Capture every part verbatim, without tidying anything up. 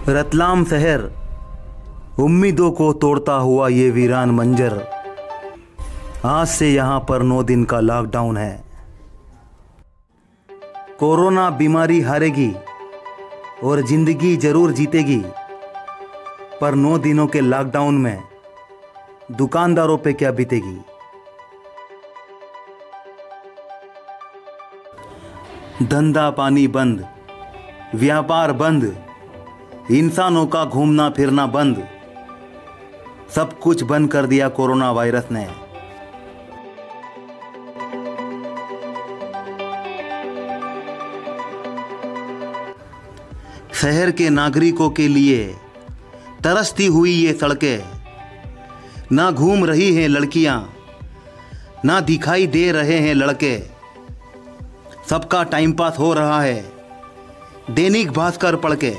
रतलाम शहर उम्मीदों को तोड़ता हुआ ये वीरान मंजर। आज से यहाँ पर नौ दिन का लॉकडाउन है। कोरोना बीमारी हारेगी और जिंदगी जरूर जीतेगी, पर नौ दिनों के लॉकडाउन में दुकानदारों पे क्या बीतेगी। धंधा पानी बंद, व्यापार बंद, इंसानों का घूमना फिरना बंद, सब कुछ बंद कर दिया कोरोना वायरस ने। शहर के नागरिकों के लिए तरसती हुई ये सड़कें, ना घूम रही हैं लड़कियां, ना दिखाई दे रहे हैं लड़के। सबका टाइम पास हो रहा है दैनिक भास्कर पढ़ के।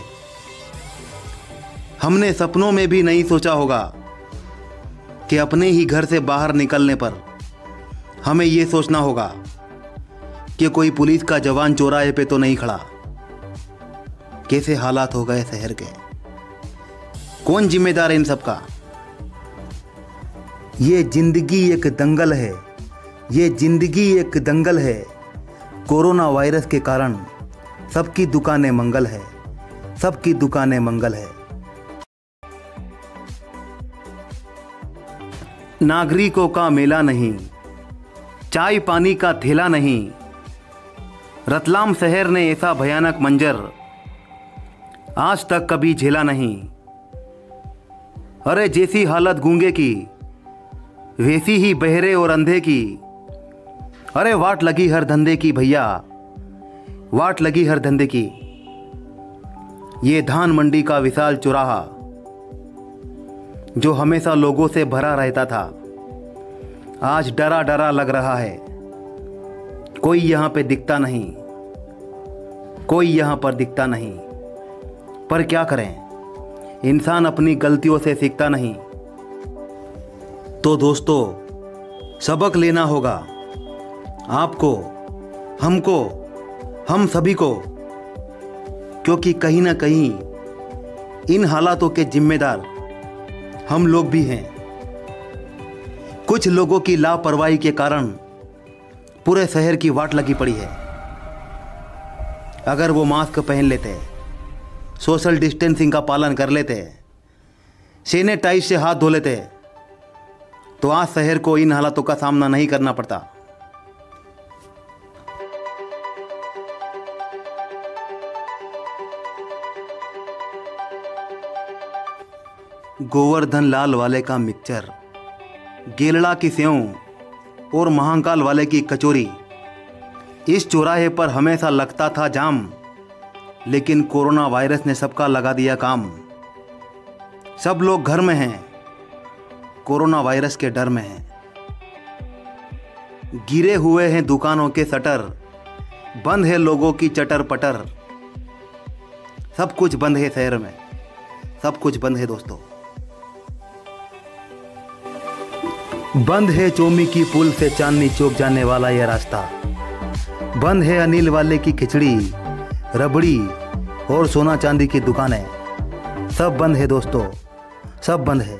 हमने सपनों में भी नहीं सोचा होगा कि अपने ही घर से बाहर निकलने पर हमें ये सोचना होगा कि कोई पुलिस का जवान चौराहे पे तो नहीं खड़ा। कैसे हालात हो गए शहर के, कौन जिम्मेदार है इन सब का। ये जिंदगी एक दंगल है, ये जिंदगी एक दंगल है। कोरोना वायरस के कारण सबकी दुकानें मंगल है, सबकी दुकानें मंगल है। नागरिकों का मेला नहीं, चाय पानी का थैला नहीं। रतलाम शहर ने ऐसा भयानक मंजर आज तक कभी झेला नहीं। अरे जैसी हालत गूंगे की, वैसी ही बहरे और अंधे की। अरे वाट लगी हर धंधे की भैया, वाट लगी हर धंधे की। ये धान मंडी का विशाल चौराहा जो हमेशा लोगों से भरा रहता था, आज डरा डरा लग रहा है। कोई यहाँ पे दिखता नहीं, कोई यहाँ पर दिखता नहीं। पर क्या करें, इंसान अपनी गलतियों से सीखता नहीं। तो दोस्तों, सबक लेना होगा आपको, हमको, हम सभी को, क्योंकि कहीं ना कहीं इन हालातों के जिम्मेदार हम लोग भी हैं। कुछ लोगों की लापरवाही के कारण पूरे शहर की वाट लगी पड़ी है। अगर वो मास्क पहन लेते, सोशल डिस्टेंसिंग का पालन कर लेते, सैनिटाइज से हाथ धो लेते, तो आज शहर को इन हालातों का सामना नहीं करना पड़ता। गोवर्धन लाल वाले का मिक्सचर, गेलड़ा की सेव और महाकाल वाले की कचौरी। इस चौराहे पर हमेशा लगता था जाम, लेकिन कोरोना वायरस ने सबका लगा दिया काम। सब लोग घर में हैं, कोरोना वायरस के डर में हैं। गिरे हुए हैं दुकानों के शटर, बंद है लोगों की चटर पटर। सब कुछ बंद है शहर में, सब कुछ बंद है दोस्तों। बंद है चोमी की पुल से चांदनी चौक जाने वाला यह रास्ता। बंद है अनिल वाले की खिचड़ी, रबड़ी और सोना चांदी की दुकानें। सब बंद है दोस्तों, सब बंद है।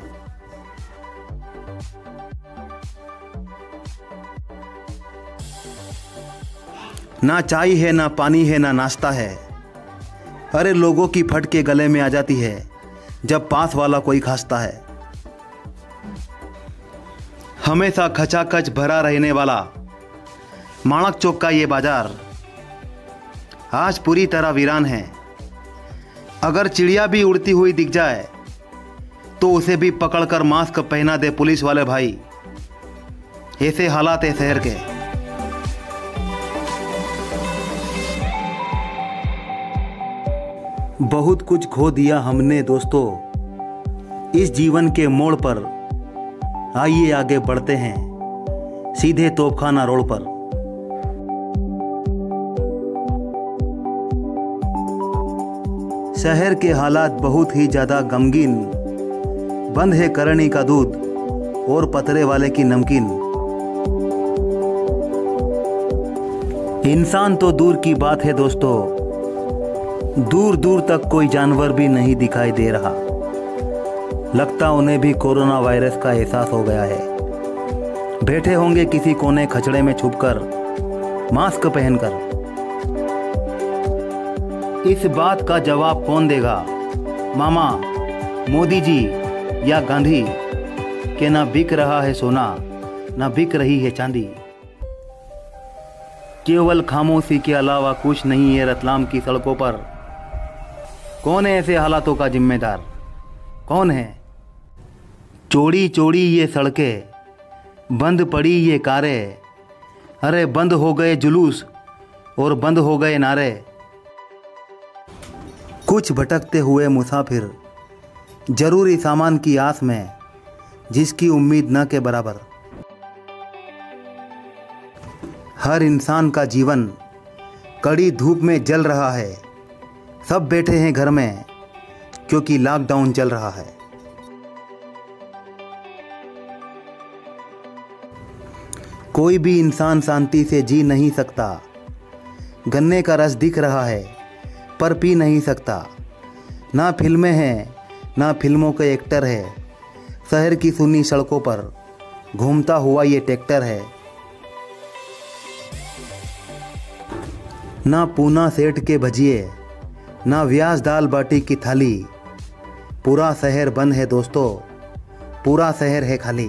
ना चाय है, ना पानी है, ना नाश्ता है। अरे लोगों की फट के गले में आ जाती है जब पास वाला कोई खांसता है। हमेशा खचाखच भरा रहने वाला माणक चौक का ये बाजार आज पूरी तरह वीरान है। अगर चिड़िया भी उड़ती हुई दिख जाए तो उसे भी पकड़कर मास्क पहना दे पुलिस वाले भाई। ऐसे हालात है शहर के। बहुत कुछ खो दिया हमने दोस्तों इस जीवन के मोड़ पर। आइए आगे बढ़ते हैं सीधे तोपखाना रोड पर। शहर के हालात बहुत ही ज्यादा गमगीन। बंद है करणी का दूध और पतरे वाले की नमकीन। इंसान तो दूर की बात है दोस्तों, दूर दूर तक कोई जानवर भी नहीं दिखाई दे रहा। लगता उन्हें भी कोरोना वायरस का एहसास हो गया है। बैठे होंगे किसी कोने खचड़े में छुपकर, मास्क पहनकर। इस बात का जवाब कौन देगा, मामा, मोदी जी या गांधी, कि ना बिक रहा है सोना, ना बिक रही है चांदी। केवल खामोशी के अलावा कुछ नहीं है रतलाम की सड़कों पर। कौन है ऐसे हालातों का जिम्मेदार, कौन है? चौड़ी चौड़ी ये सड़कें, बंद पड़ी ये कारें, अरे बंद हो गए जुलूस और बंद हो गए नारे। कुछ भटकते हुए मुसाफिर जरूरी सामान की आस में, जिसकी उम्मीद न के बराबर। हर इंसान का जीवन कड़ी धूप में जल रहा है। सब बैठे हैं घर में क्योंकि लॉकडाउन चल रहा है। कोई भी इंसान शांति से जी नहीं सकता। गन्ने का रस दिख रहा है पर पी नहीं सकता। ना फिल्में हैं ना फिल्मों के एक्टर है। शहर की सुनी सड़कों पर घूमता हुआ ये ट्रैक्टर है। ना पूना सेठ के भजिए, ना व्यास दाल बाटी की थाली। पूरा शहर बंद है दोस्तों, पूरा शहर है खाली।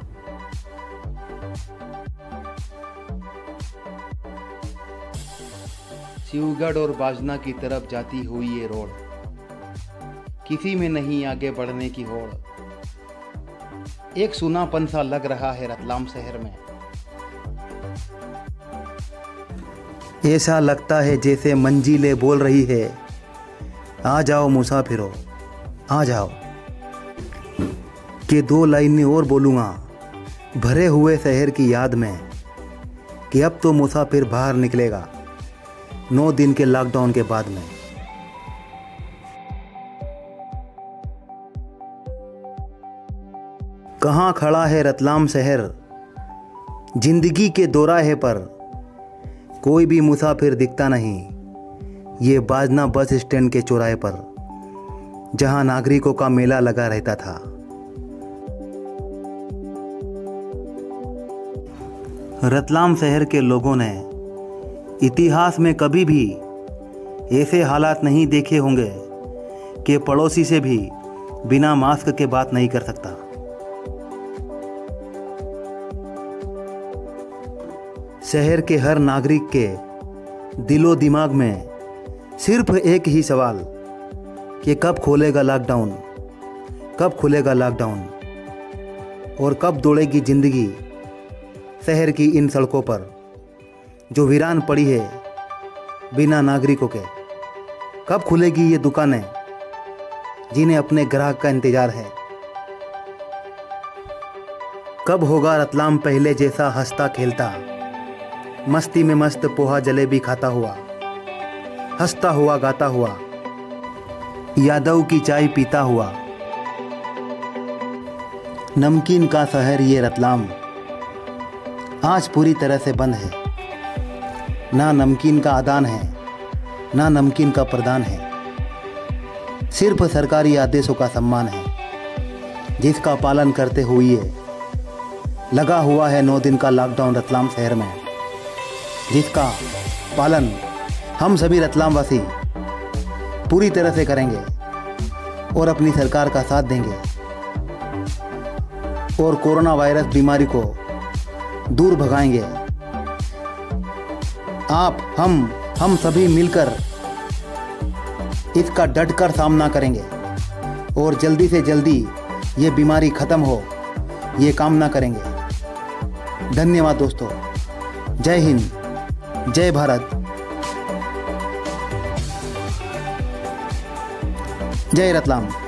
शिवगढ़ और बाजना की तरफ जाती हुई ये रोड, किसी में नहीं आगे बढ़ने की होड़। एक सुनापन सा लग रहा है रतलाम शहर में। ऐसा लगता है जैसे मंजिलें बोल रही है, आ जाओ मुसाफिरों, आ जाओ। कि दो लाइनें और बोलूँगा भरे हुए शहर की याद में, कि अब तो मुसाफिर बाहर निकलेगा नौ दिन के लॉकडाउन के बाद में। कहाँ खड़ा है रतलाम शहर जिंदगी के दोराहे पर। कोई भी मुसाफिर दिखता नहीं। ये बाजना बस स्टैंड के चौराहे पर, जहां नागरिकों का मेला लगा रहता था। रतलाम शहर के लोगों ने इतिहास में कभी भी ऐसे हालात नहीं देखे होंगे कि पड़ोसी से भी बिना मास्क के बात नहीं कर सकता। शहर के हर नागरिक के दिलो दिमाग में सिर्फ एक ही सवाल, कि कब खोलेगा लॉकडाउन, कब खुलेगा लॉकडाउन, और कब दौड़ेगी जिंदगी शहर की इन सड़कों पर जो वीरान पड़ी है बिना नागरिकों के। कब खुलेगी ये दुकानें जिन्हें अपने ग्राहक का इंतजार है। कब होगा रतलाम पहले जैसा हंसता खेलता, मस्ती में मस्त पोहा जलेबी खाता हुआ, हंसता हुआ गाता हुआ, यादव की चाय पीता हुआ। नमकीन का शहर ये रतलाम आज पूरी तरह से बंद है। ना नमकीन का आदान है, ना नमकीन का प्रदान है। सिर्फ सरकारी आदेशों का सम्मान है, जिसका पालन करते हुए लगा हुआ है नौ दिन का लॉकडाउन रतलाम शहर में, जिसका पालन हम सभी रतलाम वासी पूरी तरह से करेंगे और अपनी सरकार का साथ देंगे और कोरोना वायरस बीमारी को दूर भगाएंगे। आप हम हम सभी मिलकर इसका डटकर सामना करेंगे और जल्दी से जल्दी ये बीमारी खत्म हो, ये कामना करेंगे। धन्यवाद दोस्तों। जय हिंद, जय भारत, जय रतलाम।